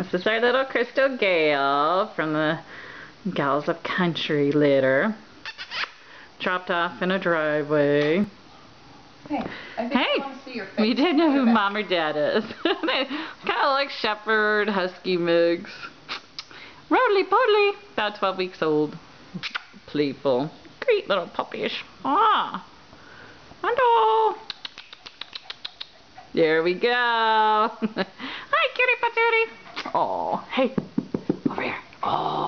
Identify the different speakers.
Speaker 1: This is our little crystal Gayle from the Gals of Country litter. Dropped off in a driveway.
Speaker 2: Hey, I think I want to see your face.
Speaker 1: We didn't know who Mom or Dad is. They kind of like Shepherd, Husky mix. Roly poly, about 12 weeks old. Playful. Great little puppies. Ah. Hello. There we go. Hi, cutie patootie. Oh, hey. Over here. Oh.